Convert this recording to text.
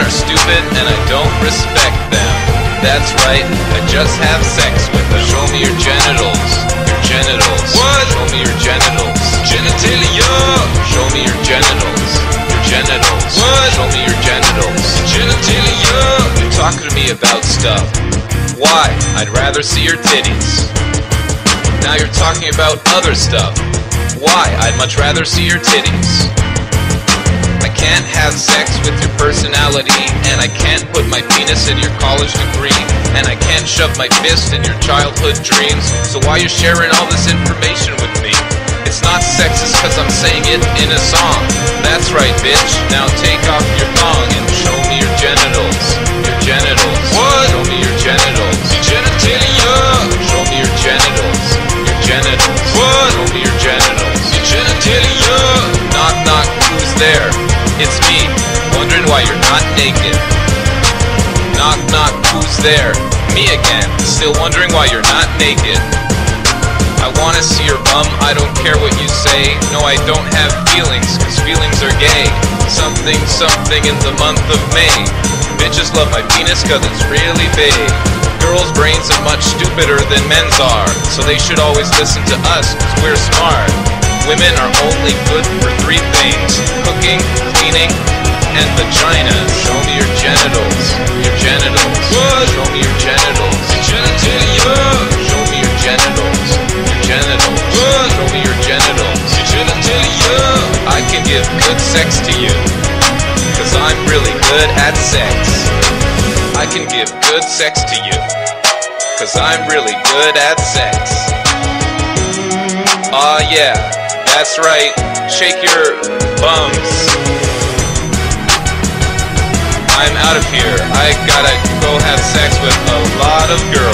are stupid and I don't respect them. That's right, I just have sex with them. Show me your genitals. Your genitals. What? Show me your genitals. Genitalia. Show me your genitals. Your genitals. What? Show me your genitals. Genitalia. You're talking to me about stuff. Why? I'd rather see your titties. Now you're talking about other stuff. Why? I'd much rather see your titties. I can't have sex with your personality, and I can't put my penis in your college degree, and I can't shove my fist in your childhood dreams. So why you sharing all this information with me? It's not sexist cause I'm saying it in a song. That's right, bitch. Now take off your thong and show me your genitals. Your genitals. What? Show me your genitals. Genitalia. Show me your genitals. Your genitals. What? Show me your genitals. Genitalia. Knock knock, who's there? It's me, wondering why you're not naked. Knock knock, who's there? Me again, still wondering why you're not naked. I wanna see your bum, I don't care what you say. No, I don't have feelings, cause feelings are gay. Something, something in the month of May. Bitches love my penis cause it's really big. Girls' brains are much stupider than men's are, so they should always listen to us cause we're smart. Women are only good for three things: cooking, cleaning, and vaginas. Show me your genitals. Your genitals. What? Show me your genitals. Genitalia. Show me your genitals. Your genitals. What? Show me your genitals. Genitalia. I can give good sex to you, cause I'm really good at sex. I can give good sex to you, cause I'm really good at sex. Aw yeah, that's right, shake your bums. I'm out of here, I gotta go have sex with a lot of girls.